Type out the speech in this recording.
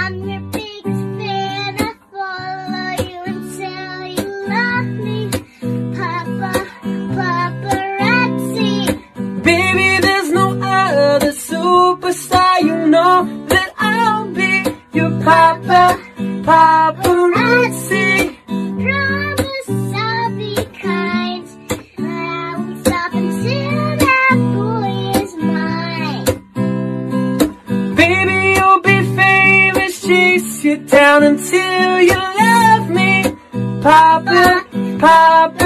I'm your biggest fan. I follow you until you love me. Paparazzi. Baby, there's no other superstar. You know that I'll be your paparazzi. Promise I'll be kind, but I won't stop until that boy is mine. Baby, you'll be famous, chase you down until you love me. Papa,